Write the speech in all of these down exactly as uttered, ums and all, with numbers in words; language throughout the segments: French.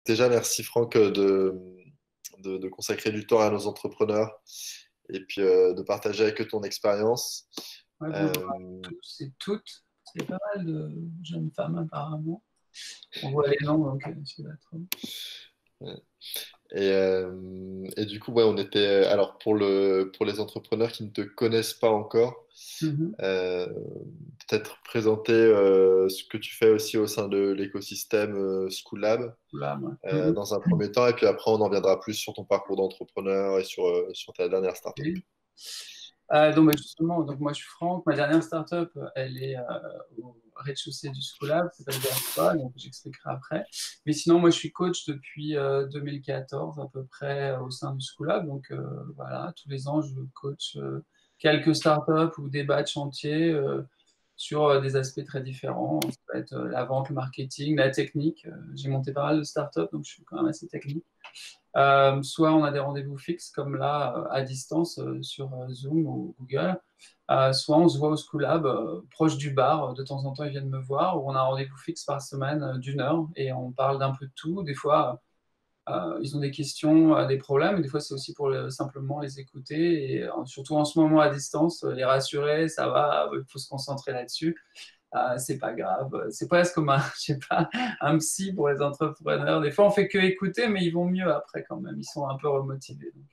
déjà, merci Franck de, de, de consacrer du temps à nos entrepreneurs et puis euh, de partager avec eux ton expérience. Ouais, bonjour à Euh, tous et toutes. C'est pas mal de jeunes femmes apparemment. On voit les noms, donc euh, c'est pas trop. et, euh, et du coup, ouais, on était. Alors, pour le, pour les entrepreneurs qui ne te connaissent pas encore, Mhm. euh, peut-être présenter euh, ce que tu fais aussi au sein de l'écosystème euh, Schoolab Là, moi. euh, Mhm. dans un premier temps, et puis après, on en viendra plus sur ton parcours d'entrepreneur et sur, euh, sur ta dernière startup. Ok. Euh, donc, bah, justement, donc moi je suis Franck. Ma dernière startup, elle est euh, au rez-de-chaussée du Schoolab, ça s'appelle Versa, donc j'expliquerai après. Mais sinon, moi je suis coach depuis euh, deux mille quatorze à peu près euh, au sein du Schoolab. Donc euh, voilà, tous les ans je coach euh, quelques startups ou des batchs chantiers euh, sur euh, des aspects très différents. Ça peut être euh, la vente, le marketing, la technique. Euh, j'ai monté pas mal de startups, donc je suis quand même assez technique. Euh, soit on a des rendez-vous fixes, comme là, euh, à distance, euh, sur euh, Zoom ou Google. Euh, soit on se voit au Schoolab, euh, proche du bar. De temps en temps, ils viennent me voir, ou on a un rendez-vous fixe par semaine euh, d'une heure, et on parle d'un peu de tout. Des fois, euh, ils ont des questions, euh, des problèmes, et des fois, c'est aussi pour le- simplement les écouter, et euh, surtout en ce moment à distance, euh, les rassurer, ça va, il faut se concentrer là-dessus. Ah, c'est pas grave. C'est presque comme un, je sais pas, un psy pour les entrepreneurs. Des fois, on fait que écouter, mais ils vont mieux après quand même. Ils sont un peu remotivés. Donc.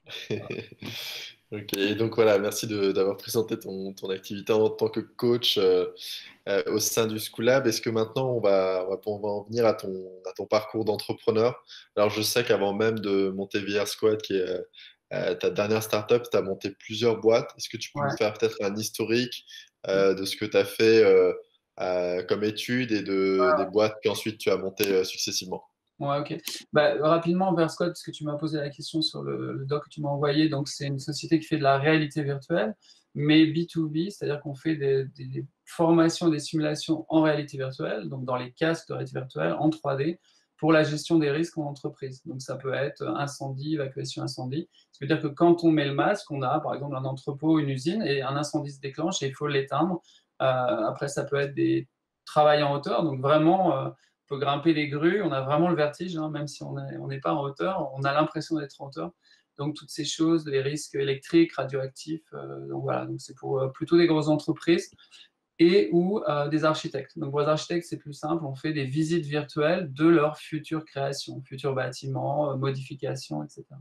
Ok, et donc voilà, merci de- d'avoir présenté ton, ton activité en tant que coach euh, euh, au sein du Schoolab. Est-ce que maintenant on va, on va, on va en venir à ton, à ton parcours d'entrepreneur? Alors je sais qu'avant même de monter V R Squad, qui est euh, euh, ta dernière startup, tu as monté plusieurs boîtes. Est-ce que tu peux nous Ouais. faire peut-être un historique euh, de ce que tu as fait euh, euh, comme études et de, des boîtes qu'ensuite tu as montées euh, successivement? Ouais, ok. Bah, rapidement, Verscode, parce que tu m'as posé la question sur le, le doc que tu m'as envoyé. Donc, c'est une société qui fait de la réalité virtuelle, mais B deux B, c'est-à-dire qu'on fait des, des- des formations, des simulations en réalité virtuelle, donc dans les casques de réalité virtuelle, en trois D, pour la gestion des risques en entreprise. Donc, ça peut être incendie, évacuation incendie. Ça veut dire que quand on met le masque, on a par exemple un entrepôt, une usine, et un incendie se déclenche et il faut l'éteindre. Euh, après, ça peut être des travails en hauteur, donc vraiment. Euh, on peut grimper les grues, on a vraiment le vertige, hein, même si on n'est on n'est pas en hauteur, on a l'impression d'être en hauteur. Donc toutes ces choses, les risques électriques, radioactifs, euh, donc voilà, donc c'est pour euh, plutôt des grosses entreprises et ou euh, des architectes. Donc pour les architectes, c'est plus simple, on fait des visites virtuelles de leurs futures créations, futurs bâtiments, euh, modifications, et cetera.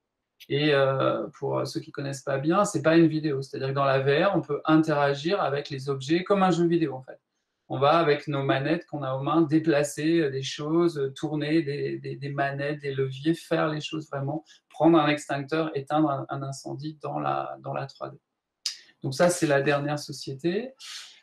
Et euh, pour ceux qui connaissent pas bien, c'est pas une vidéo, c'est-à-dire que dans la V R, on peut interagir avec les objets comme un jeu vidéo en fait. On va avec nos manettes qu'on a aux mains déplacer des choses, tourner des, des, des manettes, des leviers, faire les choses vraiment, prendre un extincteur, éteindre un, un incendie dans la, dans la trois D. Donc ça, c'est la dernière société.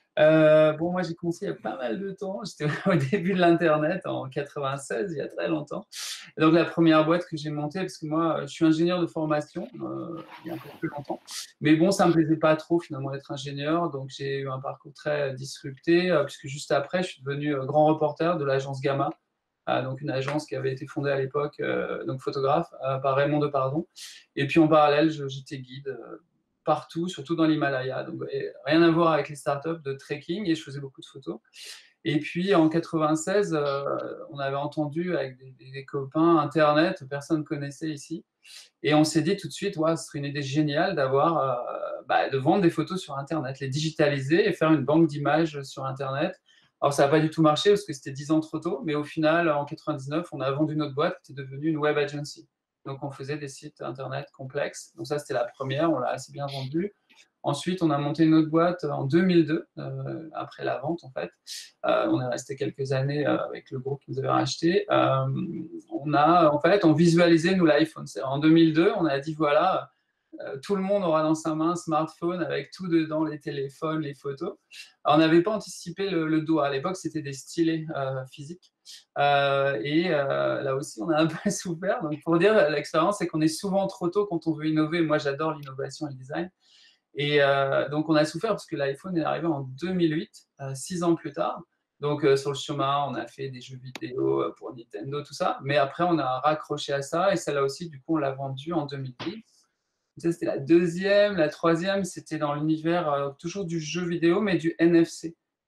Euh, bon, moi, j'ai commencé il y a pas mal de temps. J'étais au début de l'Internet en quatre-vingt-seize, il y a très longtemps. Et donc, la première boîte que j'ai montée, parce que moi, je suis ingénieur de formation, euh, il y a un peu plus longtemps. Mais bon, ça ne me plaisait pas trop, finalement, d'être ingénieur. Donc, j'ai eu un parcours très disrupté, euh, puisque juste après, je suis devenu euh, grand reporter de l'agence Gamma. Euh, donc, une agence qui avait été fondée à l'époque, euh, donc photographe, euh, par Raymond Depardon. Et puis, en parallèle, je- j'étais guide. Euh, partout, surtout dans l'Himalaya. Donc, rien à voir avec les startups de trekking et je faisais beaucoup de photos. Et puis en quatre-vingt-seize, euh, on avait entendu avec des, des, des copains Internet, personne ne connaissait ici. Et on s'est dit tout de suite, ouais, ce serait une idée géniale d'avoir, euh, bah, de vendre des photos sur Internet, les digitaliser et faire une banque d'images sur Internet. Alors ça n'a pas du tout marché parce que c'était dix ans trop tôt, mais au final, en quatre-vingt-dix-neuf, on a vendu notre boîte qui était devenue une web agency. Donc on faisait des sites Internet complexes. Donc ça, c'était la première, on l'a assez bien vendue. Ensuite, on a monté une autre boîte en deux mille deux, euh, après la vente en fait. Euh, on est resté quelques années euh, avec le groupe qui nous avait racheté. Euh, on a en fait, on visualisait nous l'iPhone. En deux mille deux, on a dit voilà, euh, tout le monde aura dans sa main un smartphone avec tout dedans, les téléphones, les photos. Alors, on n'avait pas anticipé le, le doigt. À l'époque, c'était des stylets euh, physiques. Euh, et euh, là aussi, on a un peu souffert. Donc, pour dire, l'expérience, c'est qu'on est souvent trop tôt quand on veut innover. Moi, j'adore l'innovation et le design. Et euh, donc, on a souffert parce que l'iPhone est arrivé en deux mille huit, euh, six ans plus tard. Donc, euh, sur le chemin, on a fait des jeux vidéo euh, pour Nintendo, tout ça. Mais après, on a raccroché à ça. Et celle-là aussi, du coup, on l'a vendue en deux mille dix. Ça, c'était la deuxième. La troisième, c'était dans l'univers euh, toujours du jeu vidéo, mais du N F C.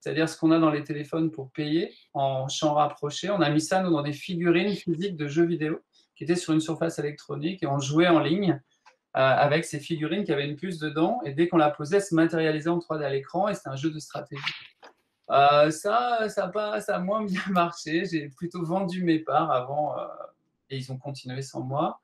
c'est-à-dire ce qu'on a dans les téléphones pour payer en champ rapproché. On a mis ça, nous, dans des figurines physiques de jeux vidéo qui étaient sur une surface électronique et on jouait en ligne euh, avec ces figurines qui avaient une puce dedans et dès qu'on la posait, elle se matérialisait en trois D à l'écran et c'était un jeu de stratégie. Euh, ça, ça a, pas, ça a moins bien marché. J'ai plutôt vendu mes parts avant euh, et ils ont continué sans moi.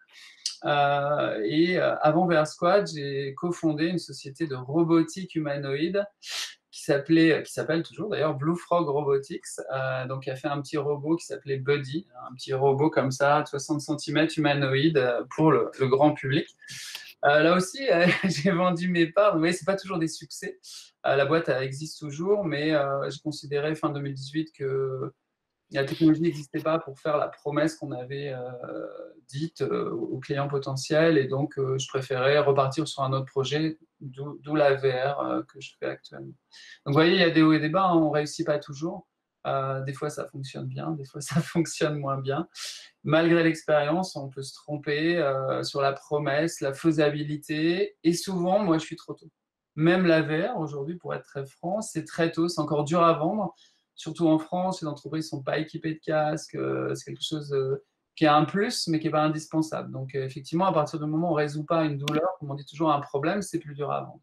Euh, et euh, avant V R Squad, j'ai cofondé une société de robotique humanoïde qui s'appelait, qui s'appelle toujours d'ailleurs Blue Frog Robotics. Euh, donc, qui a fait un petit robot qui s'appelait Buddy, un petit robot comme ça, de soixante centimètres humanoïde pour le, le grand public. Euh, là aussi, euh, j'ai vendu mes parts. Vous voyez, c'est pas toujours des succès. Euh, la boîte elle existe toujours, mais euh, j'ai considéré fin deux mille dix-huit que la technologie n'existait pas pour faire la promesse qu'on avait euh, dite euh, aux clients potentiels. Et donc, euh, je préférais repartir sur un autre projet, d'où la V R euh, que je fais actuellement. Donc, vous voyez, il y a des hauts et des bas. Hein, on ne réussit pas toujours. Euh, des fois, ça fonctionne bien. Des fois, ça fonctionne moins bien. Malgré l'expérience, on peut se tromper euh, sur la promesse, la faisabilité. Et souvent, moi, je suis trop tôt. Même la V R, aujourd'hui, pour être très franc, c'est très tôt. C'est encore dur à vendre. Surtout en France, les entreprises ne sont pas équipées de casques. Euh, c'est quelque chose euh, qui est un plus, mais qui n'est pas indispensable. Donc, euh, effectivement, à partir du moment où on ne résout pas une douleur, comme on dit toujours, un problème, c'est plus dur à vendre.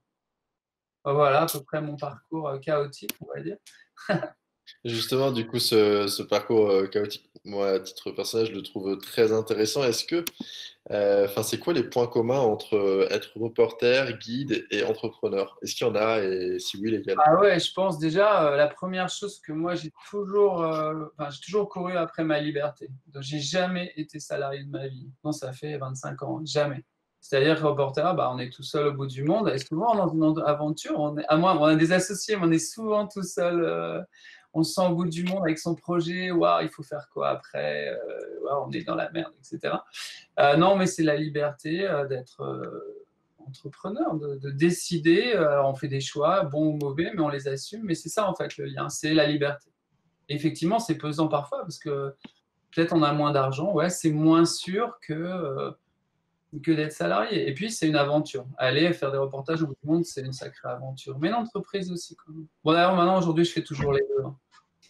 Voilà à peu près mon parcours euh, chaotique, on va dire. Justement, du coup, ce, ce parcours euh, chaotique, moi, à titre personnel, je le trouve très intéressant. Est-ce que, euh, enfin, c'est quoi les points communs entre euh, être reporter, guide et entrepreneur? Est-ce qu'il y en a et si oui, lesquels? Ah ouais, je pense déjà, euh, la première chose que moi, j'ai toujours, euh, enfin, j'ai toujours couru après ma liberté. Donc, j'ai jamais été salarié de ma vie. Non, ça fait vingt-cinq ans, jamais. C'est-à-dire que reporter, bah, on est tout seul au bout du monde. Et souvent, dans une aventure, on est, à moins, on a des associés, mais on est souvent tout seul. Euh, on se sent au bout du monde avec son projet. Waouh, il faut faire quoi après? Euh, waouh, on est dans la merde, et cetera. Euh, non, mais c'est la liberté euh, d'être euh, entrepreneur, de, de décider. Euh, on fait des choix, bons ou mauvais, mais on les assume. Mais c'est ça, en fait, le lien, c'est la liberté. Et effectivement, c'est pesant parfois parce que peut-être on a moins d'argent. Ouais, c'est moins sûr que, euh, que d'être salarié. Et puis, c'est une aventure. Aller faire des reportages au bout du monde, c'est une sacrée aventure. Mais l'entreprise aussi, quand même. Bon, d'ailleurs, maintenant, aujourd'hui, je fais toujours les deux. Hein.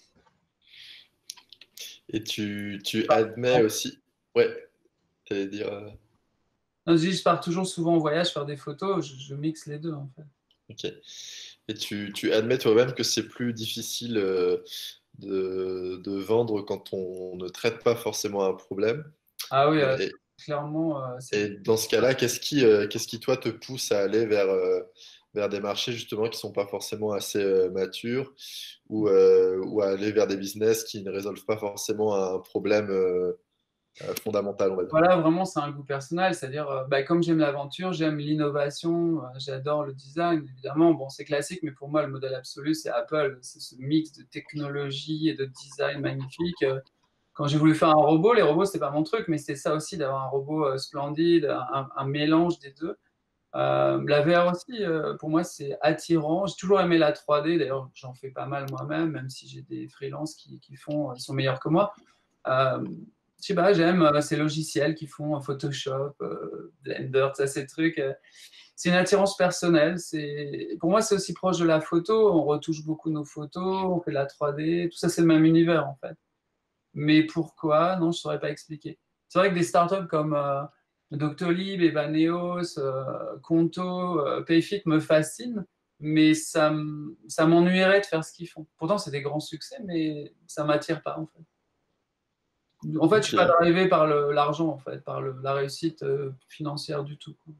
Et tu, tu admets aussi, ouais, t'allais dire, euh, Non, je dis, je pars toujours souvent en voyage faire des photos. Je, je mixe les deux, en fait. ok. Et tu, tu admets toi-même que c'est plus difficile euh, de, de vendre quand on ne traite pas forcément un problème. Ah oui, euh, Et, clairement, euh, c'est et dans ce cas-là, qu'est-ce qui, euh, qu'est-ce qui, toi, te pousse à aller vers, euh, vers des marchés justement qui sont pas forcément assez euh, matures ou, euh, ou à aller vers des business qui ne résolvent pas forcément un problème euh, euh, fondamental, on va dire. voilà, vraiment, c'est un goût personnel. C'est-à-dire, euh, bah, comme j'aime l'aventure, j'aime l'innovation, euh, j'adore le design, évidemment. Bon, c'est classique, mais pour moi, le modèle absolu, c'est Apple. C'est ce mix de technologie et de design magnifique. Euh, Quand j'ai voulu faire un robot, les robots, c'était pas mon truc, mais c'était ça aussi, d'avoir un robot euh, splendide, un, un mélange des deux. Euh, la V R aussi, euh, pour moi, c'est attirant. J'ai toujours aimé la trois D. D'ailleurs, j'en fais pas mal moi-même, même si j'ai des freelances qui, qui font, ils sont meilleurs que moi. Euh, je sais pas, j'aime euh, ces logiciels qui font euh, Photoshop, euh, Blender, ça, ces trucs. euh, c'est une attirance personnelle. C'est, pour moi, c'est aussi proche de la photo. On retouche beaucoup nos photos, on fait de la trois D. Tout ça, c'est le même univers, en fait. Mais pourquoi? Non, je ne saurais pas expliquer. C'est vrai que des startups comme euh, Doctolib, Evaneos, euh, Conto, euh, Payfit me fascinent, mais ça, m- ça m'ennuierait de faire ce qu'ils font. Pourtant, c'est des grands succès, mais ça ne m'attire pas, en fait. En fait, je ne suis pas Ok. drivé par le- l'argent, en fait, par le- la réussite euh, financière du tout. Quoi.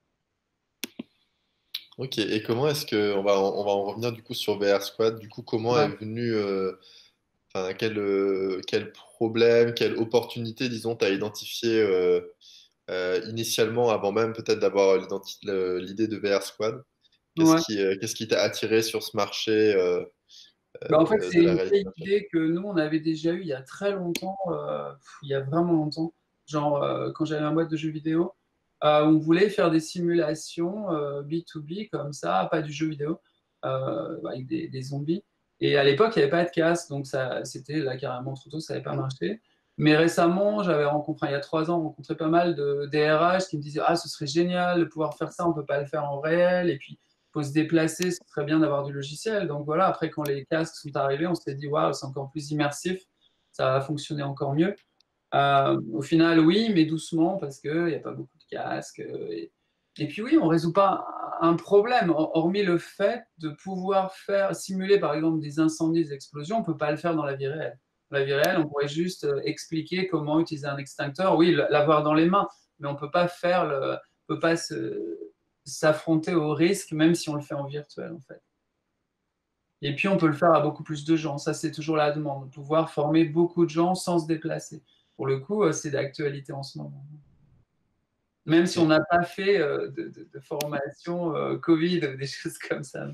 Ok. Et comment est-ce que on va, en- on va en revenir du coup sur V R Squad. Du coup, comment est Ouais. venu, euh, enfin, quel, euh, quel problème, quelle opportunité, disons, tu as identifié euh, euh, initialement, avant même peut-être d'avoir l'identi- le- l'idée de V R Squad? Qu'est-ce Ouais. qui, euh, qu'est-ce qui t'a attiré sur ce marché euh, Bah, en fait, euh, c'est de la une réalité vieille virtuelle? idée que nous, on avait déjà eue il y a très longtemps, euh, il y a vraiment longtemps, genre euh, quand j'avais un boîte de jeux vidéo, euh, on voulait faire des simulations euh, B deux B comme ça, pas du jeu vidéo, euh, avec des, des zombies. Et à l'époque, il n'y avait pas de casse, donc ça, c'était là carrément trop tôt, ça n'avait pas marché. Mais récemment, j'avais rencontré, il y a trois ans, rencontré pas mal de D R H qui me disaient, ah, ce serait génial de pouvoir faire ça, on ne peut pas le faire en réel. Et puis, faut se déplacer, ce serait bien d'avoir du logiciel. Donc voilà, après, quand les casques sont arrivés, on s'est dit, waouh, c'est encore plus immersif, ça va fonctionner encore mieux. Euh, au final, oui, mais doucement, parce qu'il n'y a pas beaucoup de casques. euh, Et, et puis oui, on ne résout pas un problème, hormis le fait de pouvoir faire simuler, par exemple, des incendies, des explosions, on ne peut pas le faire dans la vie réelle. Dans la vie réelle, on pourrait juste euh, expliquer comment utiliser un extincteur, oui, l'avoir dans les mains, mais on ne peut pas faire le, on peut pas se- s'affronter au risque, même si on le fait en virtuel, en fait. Et puis, on peut le faire à beaucoup plus de gens. Ça, c'est toujours la demande, de pouvoir former beaucoup de gens sans se déplacer. Pour le coup, euh, c'est d'actualité en ce moment. Même si on Ok. n'a pas fait euh, de, de- de formation euh, Covid, des choses comme ça.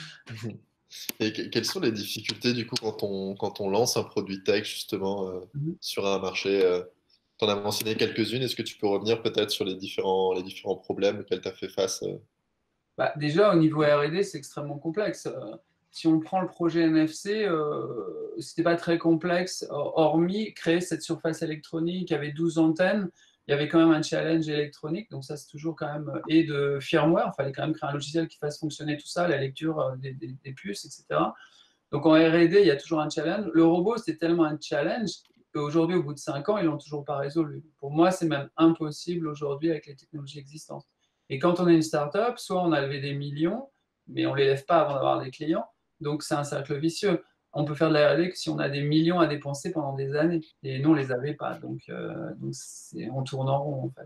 Et que- quelles sont les difficultés du coup quand on, quand on lance un produit tech justement euh, Mhm. sur un marché euh, tu en as mentionné quelques-unes. Est-ce que tu peux revenir peut-être sur les différents, les différents problèmes auxquels tu as fait face euh Bah, déjà, au niveau R et D, c'est extrêmement complexe. Euh, si on prend le projet N F C, euh, c'était pas très complexe, hormis créer cette surface électronique, il y avait douze antennes, il y avait quand même un challenge électronique, donc ça c'est toujours quand même, et de firmware, il fallait quand même créer un logiciel qui fasse fonctionner tout ça, la lecture euh, des, des- des puces, et cetera. Donc en R et D, il y a toujours un challenge. Le robot, c'est tellement un challenge qu'aujourd'hui, au bout de cinq ans, ils l'ont toujours pas résolu. Pour moi, c'est même impossible aujourd'hui avec les technologies existantes. Et quand on est une startup, soit on a levé des millions, mais on ne les lève pas avant d'avoir des clients. Donc c'est un cercle vicieux. On peut faire de la R et D que si on a des millions à dépenser pendant des années. Et nous, on ne les avait pas. Donc, euh, donc c'est- on tourne en rond, en fait.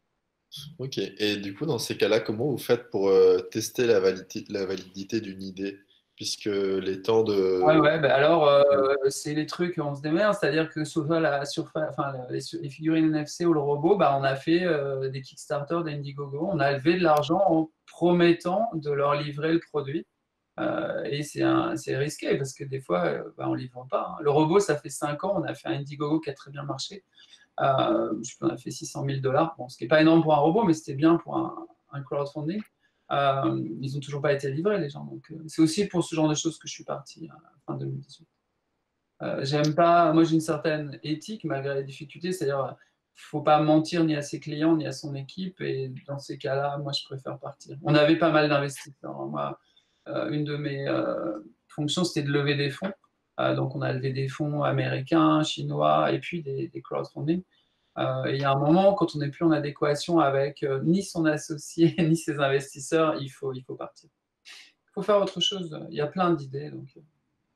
Ok. Et du coup, dans ces cas-là, comment vous faites pour euh, tester la validité, la validité d'une idée? Puisque les temps Ouais, de... ouais, bah alors, euh, c'est les trucs, on se démerde, c'est-à-dire que soit la surface, enfin, les, les figurines N F C ou le robot, bah, on a fait euh, des Kickstarter, des Indiegogo, on a levé de l'argent en promettant de leur livrer le produit. Euh, et c'est un- c'est risqué parce que des fois, euh, bah, on ne livre pas, hein. Le robot, ça fait cinq ans, on a fait un Indiegogo qui a très bien marché. Euh, je sais qu'on a fait six cent mille dollars, bon, ce qui n'est pas énorme pour un robot, mais c'était bien pour un, un crowdfunding. Euh, ils n'ont toujours pas été livrés, les gens. Donc, euh, c'est aussi pour ce genre de choses que je suis parti à fin deux mille dix-huit. Euh, j'aime pas, moi j'ai une certaine éthique malgré les difficultés, c'est-à-dire il ne faut pas mentir ni à ses clients ni à son équipe, et dans ces cas-là, moi je préfère partir. On avait pas mal d'investisseurs, hein. Moi, euh, une de mes euh, fonctions c'était de lever des fonds. Euh, donc on a levé des fonds américains, chinois et puis des, des crowdfunding. Euh, et il y a un moment, quand on n'est plus en adéquation avec euh, ni son associé ni ses investisseurs, il faut, il faut partir. Il faut faire autre chose. Il y a plein d'idées, donc euh,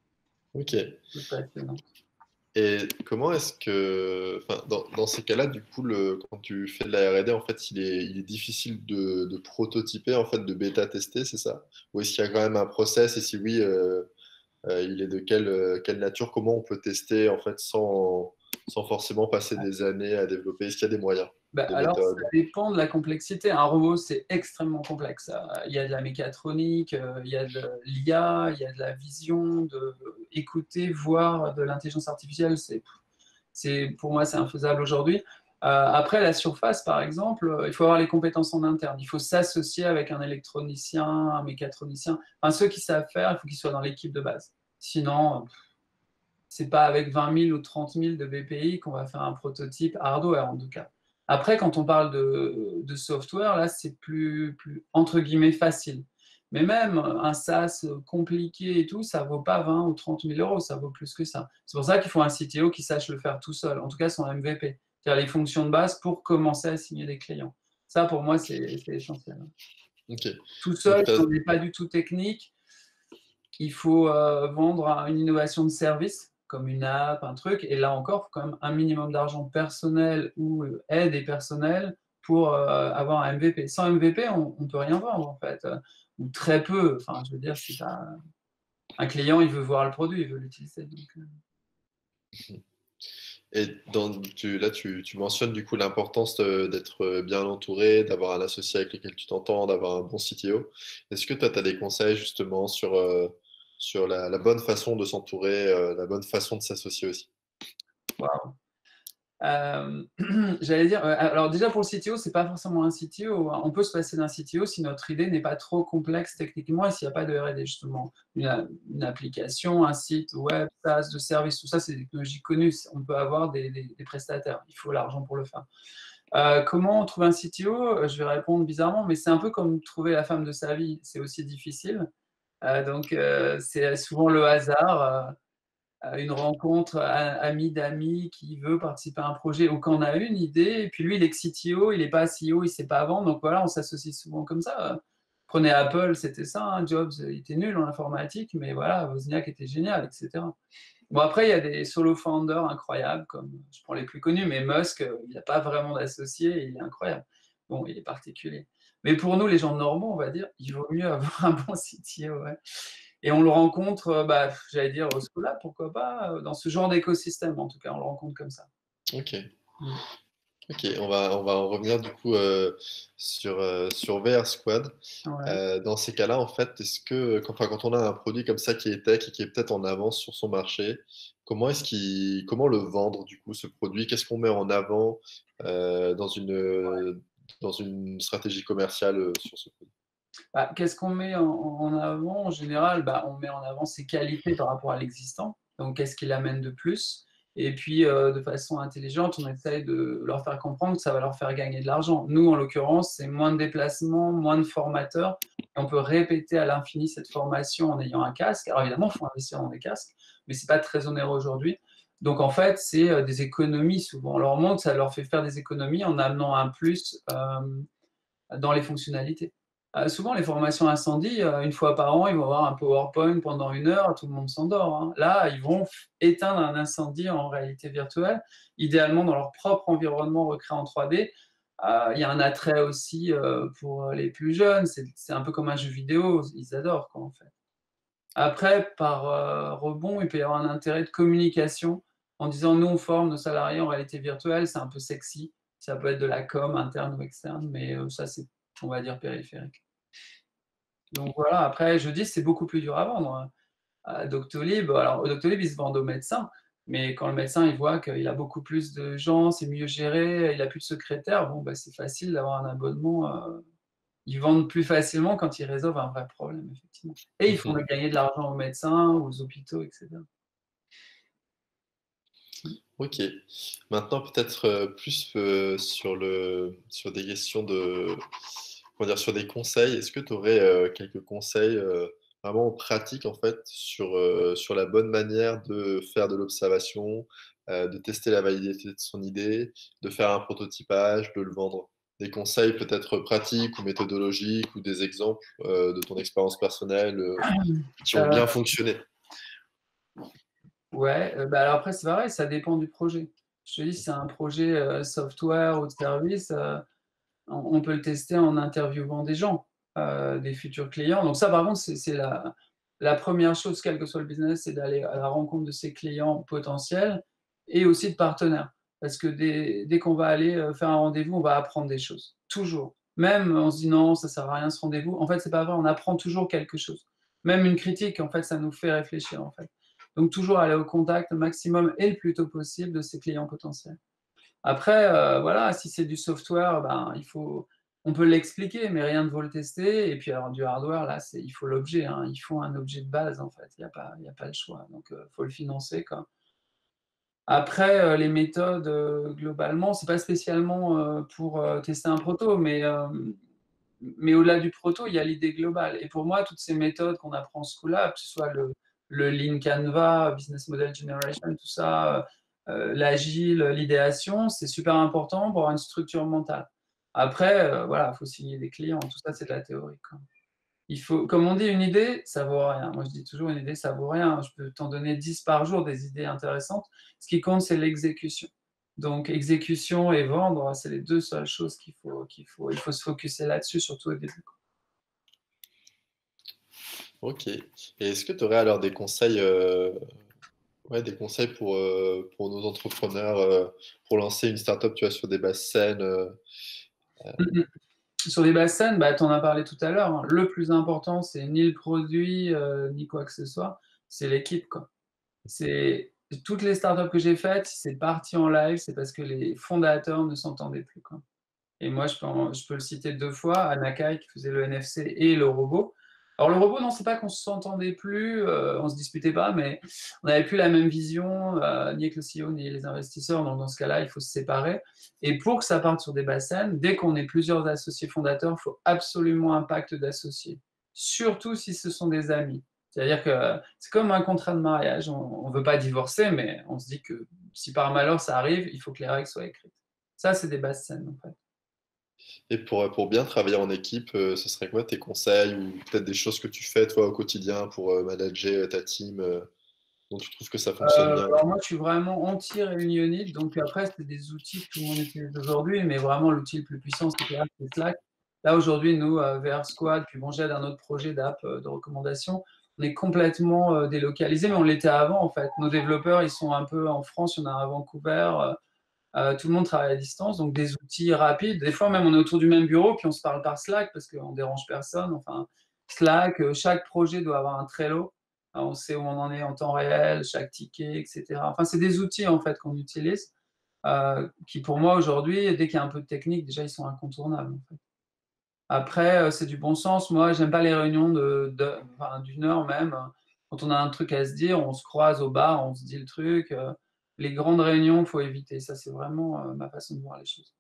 Ok. c'est passionnant. Et comment est-ce que, enfin, dans, dans ces cas-là, du coup, le, quand tu fais de la R et D, en fait, il est, il est difficile de, de prototyper, en fait, de bêta-tester, c'est ça? Ou est-ce qu'il y a quand même un process? Et si oui, euh, euh, il est de quelle, euh, quelle nature? Comment on peut tester, en fait, sans, sans forcément passer des années à développer? Est-ce qu'il y a des moyens, Bah, des alors, ça méthodes? dépend de la complexité. Un robot, c'est extrêmement complexe. Euh, Il y a de la mécatronique, euh, il y a de l'I A, il y a de la vision, de écouter, voir de l'intelligence artificielle. C'est, c'est, pour moi, c'est infaisable aujourd'hui. Euh, après, la surface, par exemple, euh, il faut avoir les compétences en interne. Il faut s'associer avec un électronicien, un mécatronicien. Enfin, ceux qui savent faire, il faut qu'ils soient dans l'équipe de base. Sinon, euh, c'est pas avec vingt mille ou trente mille de B P I qu'on va faire un prototype hardware, en tout cas. Après, quand on parle de, de software, là, c'est plus, plus, entre guillemets, facile. Mais même un SaaS compliqué et tout, ça vaut pas vingt ou trente mille euros, ça vaut plus que ça. C'est pour ça qu'il faut un C T O qui sache le faire tout seul, en tout cas son M V P, c'est-à-dire les fonctions de base pour commencer à signer des clients. Ça, pour moi, c'est c'est essentiel. Ok. Tout Donc, seul, si t'as- on n'est pas du tout technique, il faut euh, vendre une innovation de service, comme une app, un truc. Et là encore, il faut quand même un minimum d'argent personnel ou euh, aide et personnel pour euh, avoir un M V P. Sans M V P, on ne peut rien vendre, en fait. Euh, ou très peu. Enfin, je veux dire, c'est pas... Un client, il veut voir le produit, il veut l'utiliser. Donc, euh. et dans, tu, là, tu, tu mentionnes du coup l'importance de- d'être bien entouré, d'avoir un associé avec lequel tu t'entends, d'avoir un bon C T O. Est-ce que toi, tu as des conseils justement sur, euh, sur la, la bonne façon de s'entourer, euh, la bonne façon de s'associer aussi? Waouh. Euh, J'allais dire, euh, alors déjà pour le C T O, c'est pas forcément un C T O, hein. On peut se passer d'un C T O si notre idée n'est pas trop complexe techniquement et s'il n'y a pas de R et D justement. Une, une application, un site web, SaaS, de service, tout ça, c'est des technologies connues. On peut avoir des, des- des prestataires. Il faut l'argent pour le faire. Euh, comment trouver un C T O? Je vais répondre bizarrement, mais c'est un peu comme trouver la femme de sa vie, c'est aussi difficile. Euh, donc, euh, c'est souvent le hasard, euh, une rencontre, un ami d'amis qui veut participer à un projet ou qu'on a une idée, et puis lui, il est C T O, il n'est pas C E O, il ne sait pas vendre, donc voilà, on s'associe souvent comme ça. Prenez Apple, c'était ça, hein, Jobs, il était nul en informatique, mais voilà, Wozniak était génial, et cetera. Bon, après, il y a des solo founders incroyables, comme je prends les plus connus, mais Musk, euh, il n'a pas vraiment d'associé, il est incroyable. Bon, il est particulier. Mais pour nous, les gens normaux, on va dire, il vaut mieux avoir un bon C T O. Ouais. Et on le rencontre, euh, bah, j'allais dire, au Schoolab, pourquoi pas, euh, dans ce genre d'écosystème, en tout cas, on le rencontre comme ça. Ok. Mm. Ok, on va, on va en revenir du coup euh, sur, euh, sur V R Squad. Ouais. Euh, dans ces cas-là, en fait, est-ce que quand, enfin, quand on a un produit comme ça qui est tech et qui est peut-être en avance sur son marché, comment est-ce qu'il, comment le vendre du coup ce produit? Qu'est-ce qu'on met en avant euh, dans une, dans une stratégie commerciale euh, sur ce produit? Bah, qu'est-ce qu'on met en, en avant? En général, bah, on met en avant ses qualités par rapport à l'existant. Donc, qu'est-ce qu'il amène de plus? Et puis, euh, de façon intelligente, on essaye de leur faire comprendre que ça va leur faire gagner de l'argent. Nous, en l'occurrence, c'est moins de déplacements, moins de formateurs. Et on peut répéter à l'infini cette formation en ayant un casque. Alors, évidemment, il faut investir dans des casques, mais ce n'est pas très onéreux aujourd'hui. Donc, en fait, c'est euh, des économies souvent. On leur montre, ça leur fait faire des économies en amenant un plus euh, dans les fonctionnalités. Euh, souvent, les formations incendie, euh, une fois par an, ils vont avoir un PowerPoint pendant une heure, tout le monde s'endort. Hein. Là, ils vont éteindre un incendie en réalité virtuelle, idéalement dans leur propre environnement recréé en trois D. Euh, Il y a un attrait aussi euh, pour les plus jeunes, c'est un peu comme un jeu vidéo, ils adorent quoi, en fait. Après, par euh, rebond, il peut y avoir un intérêt de communication en disant nous, on forme nos salariés en réalité virtuelle, c'est un peu sexy. Ça peut être de la com interne ou externe, mais euh, ça, c'est, on va dire, périphérique. Donc voilà, après, je dis, c'est beaucoup plus dur à vendre. Hein. À Doctolib, alors Doctolib, ils se vendent aux médecins, mais quand le médecin il voit qu'il a beaucoup plus de gens, c'est mieux géré, il a plus de secrétaire, bon, bah, c'est facile d'avoir un abonnement. Euh, ils vendent plus facilement quand ils résolvent un vrai problème, effectivement. Et ils font Mhm. gagner de l'argent aux médecins, aux hôpitaux, et cetera. Ok. Maintenant, peut-être euh, plus euh, sur le, sur des questions de, comment dire, sur des conseils. Est-ce que tu aurais quelques conseils euh, vraiment pratiques en fait sur, euh, sur la bonne manière de faire de l'observation, euh, de tester la validité de son idée, de faire un prototypage, de le vendre? Des conseils peut-être pratiques ou méthodologiques ou des exemples euh, de ton expérience personnelle euh, qui ont Euh, bien fonctionné. ouais, euh, bah alors après, c'est pareil, ça dépend du projet. Je te dis, si c'est un projet euh, software ou de service, euh, on, on peut le tester en interviewant des gens, euh, des futurs clients. Donc ça, par contre, c'est c'est la, la première chose, quel que soit le business, c'est d'aller à la rencontre de ses clients potentiels et aussi de partenaires. Parce que dès, dès qu'on va aller euh, faire un rendez-vous, on va apprendre des choses. Toujours. Même on se dit non, ça sert à rien ce rendez-vous. En fait, c'est pas vrai, on apprend toujours quelque chose. Même une critique, en fait, ça nous fait réfléchir, en fait. Donc toujours aller au contact maximum et le plus tôt possible de ses clients potentiels. Après, euh, voilà, si c'est du software, ben, il faut, on peut l'expliquer, mais rien ne vaut le tester. Et puis, alors, du hardware, là, c'est, il faut l'objet. Hein. Il faut un objet de base, en fait. Il n'y a pas, il y a pas le choix. Donc, il euh, faut le financer, quoi. Après, euh, les méthodes, euh, globalement, c'est pas spécialement euh, pour euh, tester un proto, mais, euh, mais au-delà du proto, il y a l'idée globale. Et pour moi, toutes ces méthodes qu'on apprend en Schoolab, que ce soit le, le Lean Canva, Business Model Generation, tout ça, euh, l'agile, l'idéation, c'est super important pour avoir une structure mentale. Après, euh, voilà, il faut signer des clients. Tout ça, c'est de la théorie, quoi. Il faut, comme on dit, une idée, ça vaut rien. Moi, je dis toujours, une idée, ça vaut rien. Je peux t'en donner dix par jour, des idées intéressantes. Ce qui compte, c'est l'exécution. Donc, exécution et vendre, c'est les deux seules choses qu'il faut, qu'il faut, il faut se focuser là-dessus, surtout au début. Ok. Et est-ce que tu aurais alors des conseils, euh, ouais, des conseils pour, euh, pour nos entrepreneurs euh, pour lancer une startup, tu vois, sur des bases saines euh, Mm-hmm. Sur les bassins, bah, tu en as parlé tout à l'heure. Hein. Le plus important, c'est ni le produit, euh, ni quoi que ce soit, c'est l'équipe, quoi. C'est toutes les startups que j'ai faites, si c'est parti en live, c'est parce que les fondateurs ne s'entendaient plus, quoi. Et moi, je peux, en- je peux le citer deux fois, Anakai qui faisait le N F C et le robot. Alors le robot, non, c'est pas qu'on s'entendait plus, heu, on se disputait pas, mais on n'avait plus la même vision, heu, ni avec le C E O, ni les investisseurs. Donc dans ce cas-là, il faut se séparer et pour que ça parte sur des bases saines, dès qu'on est plusieurs associés fondateurs, il faut absolument un pacte d'associés. Surtout si ce sont des amis. C'est-à-dire que c'est comme un contrat de mariage, on ne veut pas divorcer, mais on se dit que si par malheur ça arrive, il faut que les règles soient écrites. Ça, c'est des bases saines, en fait. Et pour, pour bien travailler en équipe, euh, ce serait quoi tes conseils ou peut-être des choses que tu fais toi au quotidien pour euh, manager euh, ta team euh, dont tu trouves que ça fonctionne Heu, bien? alors moi, je suis vraiment anti-réunionnite, donc après, c'est des outils que tout le monde utilise aujourd'hui, mais vraiment l'outil le plus puissant, c'est clair, c'est Slack. Là, aujourd'hui, nous, heu, V R Squad, puis bon, j'aide un autre projet d'app, heu, de recommandation. On est complètement, heu, délocalisés, mais on l'était avant, en fait. Nos développeurs, ils sont un peu en France, il y en a un à Vancouver, heu heu, tout le monde travaille à distance, donc des outils rapides. Des fois, même, on est autour du même bureau, puis on se parle par Slack parce qu'on dérange personne. Enfin, Slack, heu, chaque projet doit avoir un Trello. Heu, on sait où on en est en temps réel, chaque ticket, et cetera. Enfin, c'est des outils, en fait, qu'on utilise, heu, qui pour moi, aujourd'hui, dès qu'il y a un peu de technique, déjà, ils sont incontournables, en fait. Après, heu, c'est du bon sens. Moi, j'aime pas les réunions de de enfin, d'une heure même. Quand on a un truc à se dire, on se croise au bar, on se dit le truc, heu, les grandes réunions, faut éviter. Ça, c'est vraiment, heu, ma façon de voir les choses.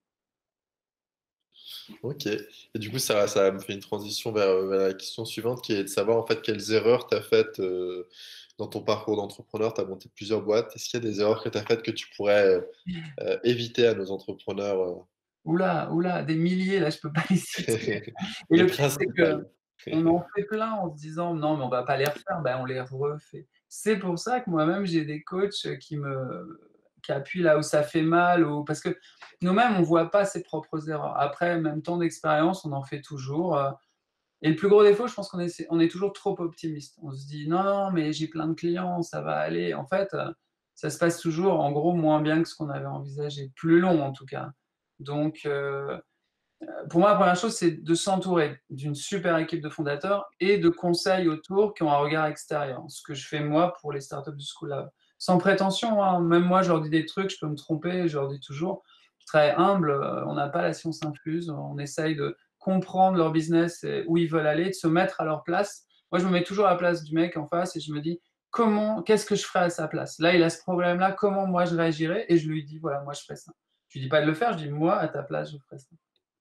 Ok. Et du coup, ça, ça me fait une transition vers, vers la question suivante qui est de savoir en fait quelles erreurs tu as faites euh, dans ton parcours d'entrepreneur. Tu as monté plusieurs boîtes. Est-ce qu'il y a des erreurs que tu as faites que tu pourrais euh, euh, éviter à nos entrepreneurs Ouh là, ouh là, des milliers, là, je peux pas les citer. euh, Et les le pire, c'est principales? qu'on en fait plein en se disant: «Non, mais on va pas les refaire», ben, on les refait. C'est pour ça que moi-même, j'ai des coachs qui me qui appuient là où ça fait mal ou parce que nous-mêmes, on voit pas ses propres erreurs. Après, même temps d'expérience, on en fait toujours, heu et le plus gros défaut, je pense qu'on est on est toujours trop optimiste. On se dit: «Non, non, mais j'ai plein de clients, ça va aller». En fait, heu, ça se passe toujours, en gros, moins bien que ce qu'on avait envisagé. Plus long, en tout cas. Donc, heu pour moi, la première chose, c'est de s'entourer d'une super équipe de fondateurs et de conseils autour qui ont un regard extérieur. Ce que je fais moi pour les startups du School Lab. Sans prétention, hein, même moi, je leur dis des trucs, je peux me tromper, je leur dis toujours, très humble, euh, on n'a pas la science infuse, on essaye de comprendre leur business et où ils veulent aller, de se mettre à leur place. Moi, je me mets toujours à la place du mec en face et je me dis, comment, qu'est-ce que je ferais à sa place? Là, il a ce problème-là, comment moi je réagirais? Et je lui dis, voilà, moi je ferais ça. Je lui dis pas de le faire, je dis, moi, à ta place, je ferais ça.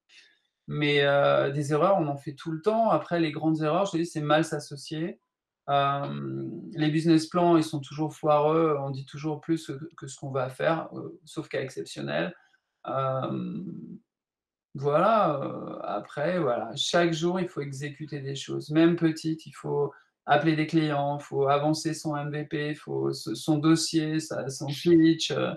Mais heu, des erreurs, on en fait tout le temps. Après, les grandes erreurs, je te dis, c'est mal s'associer. Hem, les business plans, ils sont toujours foireux. On dit toujours plus que que ce qu'on va faire, heu, sauf cas exceptionnel. Hem, voilà, heu, après, voilà, chaque jour, il faut exécuter des choses, même petites. Il faut appeler des clients, il faut avancer son M V P, il faut se son dossier, sa son pitch, heu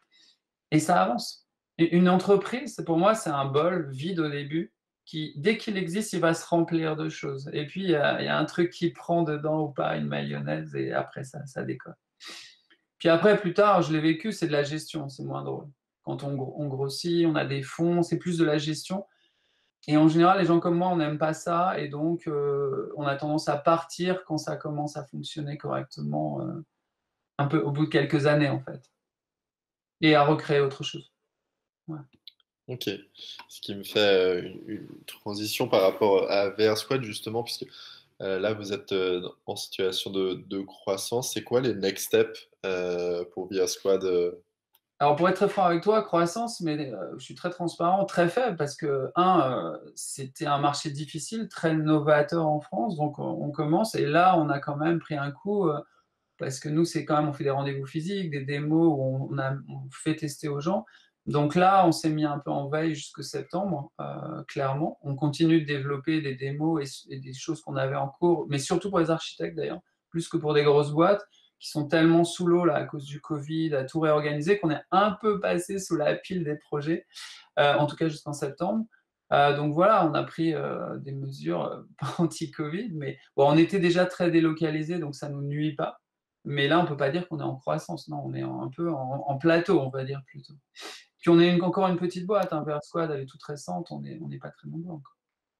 et ça avance. Et une entreprise, pour moi, c'est un bol vide au début qui, dès qu'il existe, il va se remplir de choses. Et puis, il y a, il y a un truc qui prend dedans ou pas, une mayonnaise, et après, ça, ça décolle. Puis après, plus tard, je l'ai vécu, c'est de la gestion, c'est moins drôle. Quand on, gro- on grossit, on a des fonds, c'est plus de la gestion. Et en général, les gens comme moi, on n'aime pas ça. Et donc, euh, on a tendance à partir quand ça commence à fonctionner correctement, euh, un peu au bout de quelques années, en fait. Et à recréer autre chose. Ouais. Ok. Ce qui me fait euh, une, une transition par rapport à V R Squad justement, puisque euh, là vous êtes euh, en situation de, de croissance. C'est quoi les next steps euh, pour V R Squad euh Alors pour être très franc avec toi, croissance, mais euh, je suis très transparent, très faible parce que, un, euh, c'était un marché difficile, très novateur en France, donc on, on commence et là on a quand même pris un coup euh, parce que nous c'est quand même, on fait des rendez-vous physiques, des démos où on, a, on fait tester aux gens. Donc là on s'est mis un peu en veille jusque septembre, euh, clairement. On continue de développer des démos et, et des choses qu'on avait en cours, mais surtout pour les architectes d'ailleurs, plus que pour des grosses boîtes qui sont tellement sous l'eau là à cause du Covid, à tout réorganiser, qu'on est un peu passé sous la pile des projets, euh, en tout cas jusqu'en septembre. Euh, donc voilà, on a pris euh, des mesures euh, anti-Covid, mais bon, on était déjà très délocalisé, donc ça ne nous nuit pas. Mais là, on ne peut pas dire qu'on est en croissance, non, on est en- un peu en, en plateau, on va dire plutôt. Puis on est une- encore une petite boîte, hein, Bear Squad, elle est toute récente, on n'est on n'est pas très nombreux encore.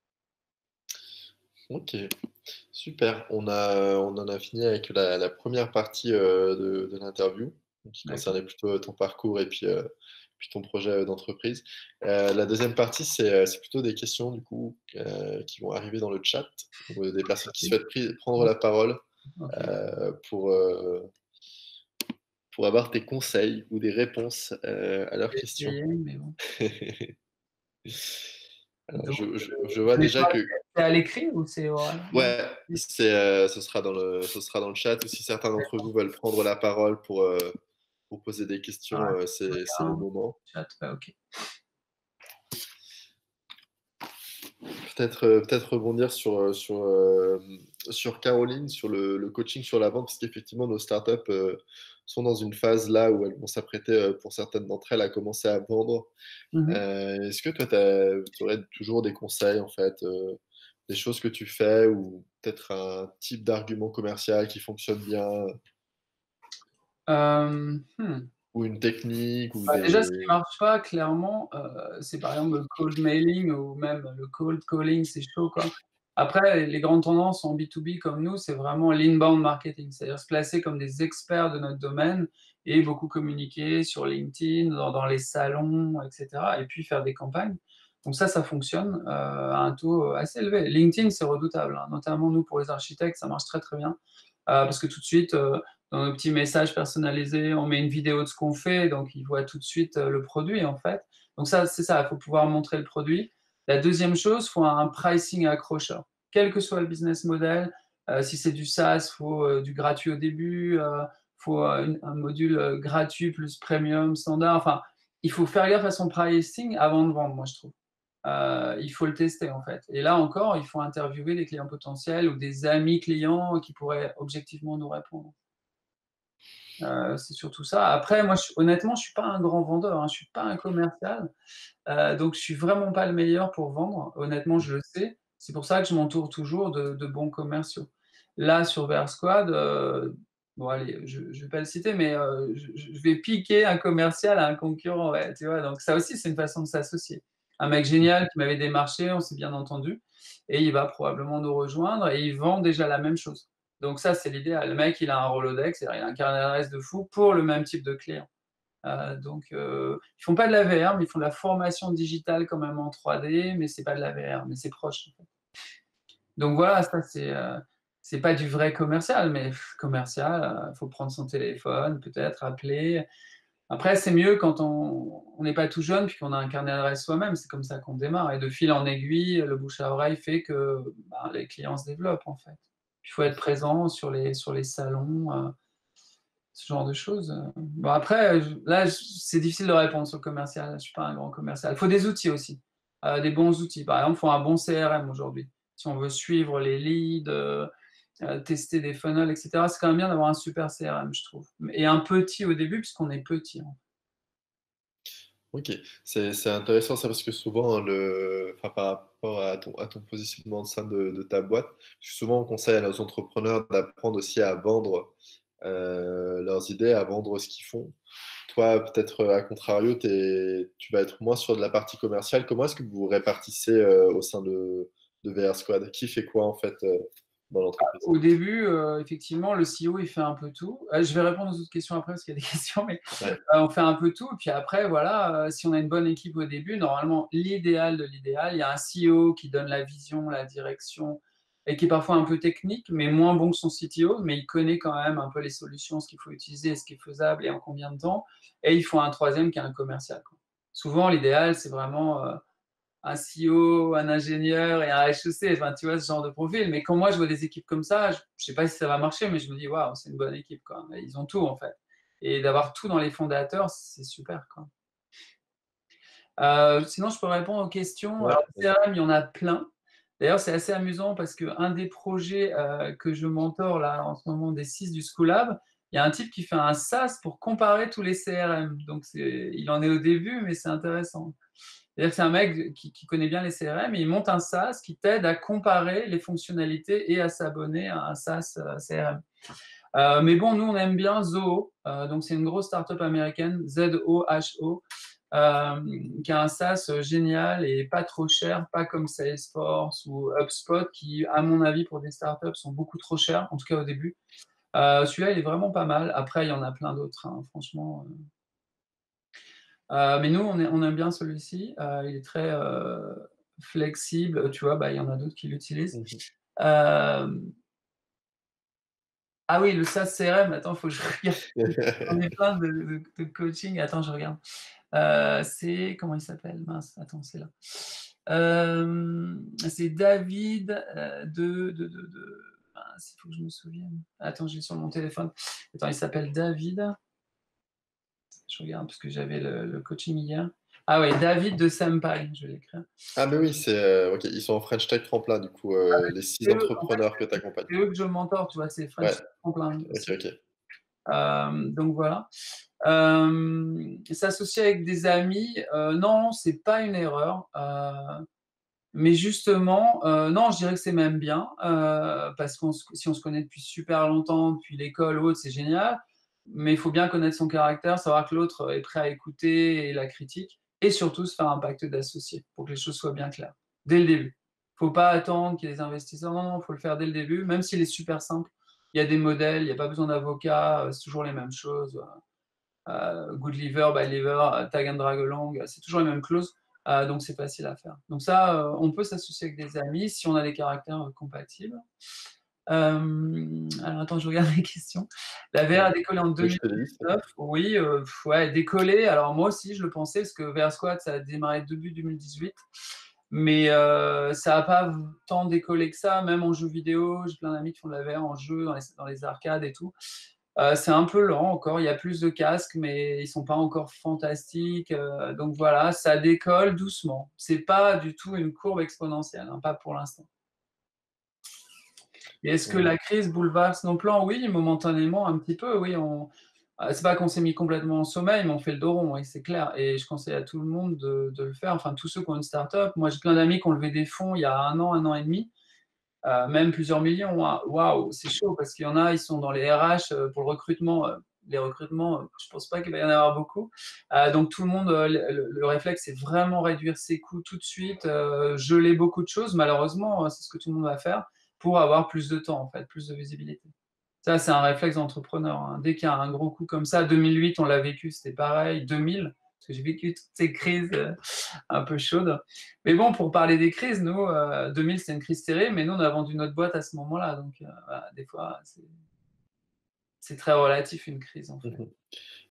Ok, super. On a, on en a fini avec la, la première partie euh, de, de l'interview, qui D'accord. concernait plutôt ton parcours et puis, euh, puis ton projet d'entreprise. Euh, la deuxième partie, c'est euh, c'est plutôt des questions du coup euh, qui vont arriver dans le chat, ou euh, des personnes qui souhaitent pri- prendre la parole Ok. euh, pour, euh, pour avoir tes conseils ou des réponses euh, à leurs J'ai questions. essayé, mais bon. Alors, Donc, je, je- je euh, vois mais déjà toi, que c'est à l'écrit ou c'est oral? ouais, c'est, euh, ce sera dans le, ce sera dans le chat. Ou si certains d'entre vous veulent prendre la parole pour, euh, pour poser des questions, Ah, euh, c'est, c'est le un moment. chat, ouais, ok. Peut-être euh, peut-être rebondir sur, euh, sur, euh, sur Caroline, sur le, le coaching sur la vente, parce qu'effectivement, nos startups euh, sont dans une phase là où elles vont s'apprêter, euh, pour certaines d'entre elles, à commencer à vendre. Mhm. Euh, est-ce que toi, tu aurais toujours des conseils, en fait, euh, des choses que tu fais, ou peut-être un type d'argument commercial qui fonctionne bien, Euh, hmm. ou une technique, ou Bah, déjà, ce qui des... marche pas, clairement, euh, c'est par exemple le cold mailing ou même le cold calling, c'est chaud, quoi. Après, les grandes tendances en B deux B comme nous, c'est vraiment l'inbound marketing, c'est-à-dire se placer comme des experts de notre domaine et beaucoup communiquer sur LinkedIn, dans, dans les salons, et cetera. Et puis faire des campagnes. Donc ça, ça fonctionne euh, à un taux assez élevé. LinkedIn, c'est redoutable, hein. Notamment nous, pour les architectes, ça marche très très bien. Euh, parce que tout de suite, euh, dans nos petits messages personnalisés, on met une vidéo de ce qu'on fait, donc ils voient tout de suite euh, le produit, en fait. Donc ça, c'est ça, il faut pouvoir montrer le produit. La deuxième chose, il faut un pricing accrocheur. Quel que soit le business model, euh, si c'est du SaaS, il faut euh, du gratuit au début, il euh, faut euh, une- un module euh, gratuit plus premium, standard. Enfin, il faut faire gaffe à son pricing avant de vendre, moi, je trouve. Euh, il faut le tester, en fait. Et là encore, il faut interviewer des clients potentiels ou des amis clients qui pourraient objectivement nous répondre. Euh, c'est surtout ça. Après, moi, je, honnêtement, je suis pas un grand vendeur, hein, je suis pas un commercial, euh, donc je suis vraiment pas le meilleur pour vendre. Honnêtement, je le sais. C'est pour ça que je m'entoure toujours de, de bons commerciaux. Là, sur VersQuad, euh, bon, allez, je, je vais pas le citer, mais euh, je, je vais piquer un commercial à un concurrent, ouais, tu vois. Donc ça aussi, c'est une façon de s'associer. Un mec génial qui m'avait démarché, on s'est bien entendu, et il va probablement nous rejoindre et il vend déjà la même chose. Donc ça, c'est l'idéal. Le mec, il a un Rolodex, c'est-à-dire il a un carnet d'adresses de fou pour le même type de client. Euh, donc, euh, ils font pas de la V R, mais ils font de la formation digitale quand même en trois D, mais c'est pas de la V R, mais c'est proche. En fait. Donc voilà, ça c'est euh, c'est pas du vrai commercial, mais pff, commercial, il faut prendre son téléphone, peut-être appeler. Après, c'est mieux quand on on n'est pas tout jeune puis qu'on a un carnet d'adresses soi-même. C'est comme ça qu'on démarre. Et de fil en aiguille, le bouche à oreille fait que ben, les clients se développent en fait. Il faut être présent sur les sur les salons. Euh, ce genre de choses. Bon, après, là, c'est difficile de répondre sur le commercial. Je ne suis pas un grand commercial. Il faut des outils aussi, euh, des bons outils. Par exemple, il faut un bon C R M aujourd'hui. Si on veut suivre les leads, euh, euh, tester des funnels, et cetera, c'est quand même bien d'avoir un super C R M, je trouve. Et un petit au début, puisqu'on est petit. Hein. Ok, c'est c'est intéressant ça parce que souvent, le, enfin, par rapport à ton, à ton positionnement au sein de, de ta boîte, souvent on conseille à nos entrepreneurs d'apprendre aussi à vendre euh, leurs idées, à vendre ce qu'ils font. Toi, peut-être euh, à contrario, t'es- tu vas être moins sur de la partie commerciale. Comment est-ce que vous vous répartissez euh, au sein de, de V R Squad? Qui fait quoi en fait euh, dans l'entreprise? Au début, euh, effectivement, le C E O, il fait un peu tout. Euh, je vais répondre aux autres questions après parce qu'il y a des questions, mais Ouais. euh, on fait un peu tout. Et puis après, voilà, euh, si on a une bonne équipe au début, normalement, l'idéal de l'idéal, il y a un C E O qui donne la vision, la direction, et qui est parfois un peu technique, mais moins bon que son C T O, mais il connaît quand même un peu les solutions, ce qu'il faut utiliser, ce qui est faisable et en combien de temps. Et il faut un troisième qui est un commercial. Quoi. Souvent, l'idéal, c'est vraiment euh, un C E O, un ingénieur et un H E C, enfin, tu vois, ce genre de profil. Mais quand moi, je vois des équipes comme ça, je ne sais pas si ça va marcher, mais je me dis, waouh, c'est une bonne équipe, quoi. Ils ont tout, en fait. Et d'avoir tout dans les fondateurs, c'est super, quoi. Euh, sinon, je peux répondre aux questions. Ouais. Alors, C R M, il y en a plein. D'ailleurs, c'est assez amusant parce qu'un des projets euh, que je mentor là en ce moment des six du Schoolab, il y a un type qui fait un SaaS pour comparer tous les C R M. Donc, il en est au début, mais c'est intéressant. C'est-à-dire que c'est un mec qui, qui, connaît bien les C R M et il monte un SaaS qui t'aide à comparer les fonctionnalités et à s'abonner à un SaaS euh, C R M. Euh, mais bon, nous, on aime bien Zoho. Euh, donc, c'est une grosse startup américaine, Z O H O, euh, qui a un SaaS génial et pas trop cher, pas comme Salesforce ou HubSpot, qui, à mon avis, pour des startups, sont beaucoup trop chers, en tout cas au début. Euh, celui-là, il est vraiment pas mal. Après, il y en a plein d'autres, hein, franchement. Euh, mais nous, on, est, on aime bien celui-ci. Euh, il est très euh, flexible. Tu vois, bah, il y en a d'autres qui l'utilisent. Mhm. Euh, ah oui, le S A S C R M. Attends, il faut que je regarde. On est plein de, de, de coaching. Attends, je regarde. Euh, c'est, comment il s'appelle? Mince, attends, c'est là. Euh, c'est David euh, de, de, de, de... Mince, il faut que je me souvienne. Attends, j'ai sur mon téléphone. Attends, il s'appelle David. Je regarde parce que j'avais le, le coaching hier. Ah oui, David de Senpai, je vais l'écrire. Ah, mais oui, c'est euh, ok. Ils sont en French Tech Tremplin, du coup, euh, les six C'est eux, en fait, entrepreneurs que tu accompagnes. c'est eux que je mentor, tu vois, c'est Ouais, French Tremplin ok, aussi. ok. Euh, donc voilà. Euh, S'associer avec des amis, euh, non, c'est pas une erreur. Euh, mais justement, euh, non, je dirais que c'est même bien, euh, parce que si on se connaît depuis super longtemps, depuis l'école ou autre, c'est génial. Mais il faut bien connaître son caractère, savoir que l'autre est prêt à écouter et la critique, et surtout se faire un pacte d'associés pour que les choses soient bien claires, dès le début. Il ne faut pas attendre qu'il y ait des investisseurs, non, non, il faut le faire dès le début, même s'il est super simple. Il y a des modèles, il n'y a pas besoin d'avocat, c'est toujours les mêmes choses. Euh, good liver, bad liver, tag and drag along, c'est toujours les mêmes clauses. Euh, donc c'est facile à faire. Donc ça, euh, on peut s'associer avec des amis si on a des caractères euh, compatibles. Euh, alors attends, je regarde les questions. La V R a Ouais. décollé en Mais je te l'ai dit, deux mille dix-neuf. Oui, euh, ouais, décollé. Alors moi aussi, je le pensais, parce que V R Squad, ça a démarré début deux mille dix-huit. Mais euh, ça n'a pas tant décollé que ça, même en jeu vidéo. J'ai plein d'amis qui font de la V R en jeu, dans les, dans les arcades et tout. Euh, c'est un peu lent encore, il y a plus de casques, mais ils sont pas encore fantastiques. Euh, donc voilà, ça décolle doucement. C'est pas du tout une courbe exponentielle, hein, pas pour l'instant. Et est-ce que Mhm. la crise bouleverse nos plans? Oui, momentanément, un petit peu. Oui, on... euh, c'est pas qu'on s'est mis complètement en sommeil, mais on fait le dos rond, oui, c'est clair. Et je conseille à tout le monde de, de le faire. Enfin, tous ceux qui ont une start-up. Moi, j'ai plein d'amis qui ont levé des fonds il y a un an, un an et demi. Euh, même plusieurs millions. Hein. Waouh, c'est chaud parce qu'il y en a, ils sont dans les R H euh, pour le recrutement. Euh, les recrutements, euh, je pense pas qu'il va y en avoir beaucoup. Euh, donc tout le monde, euh, le, le, réflexe, c'est vraiment réduire ses coûts tout de suite, euh, geler beaucoup de choses. Malheureusement, c'est ce que tout le monde va faire pour avoir plus de temps, en fait, plus de visibilité. Ça, c'est un réflexe d'entrepreneur. Hein. Dès qu'il y a un gros coup comme ça, deux mille huit, on l'a vécu, c'était pareil. deux mille, parce que j'ai vécu toutes ces crises euh, un peu chaudes. Mais bon, pour parler des crises, nous, euh, deux mille, c'était une crise terrible, mais nous, on a vendu notre boîte à ce moment-là. Donc, euh, voilà, des fois, c'est très relatif, une crise, en fait. Mhm.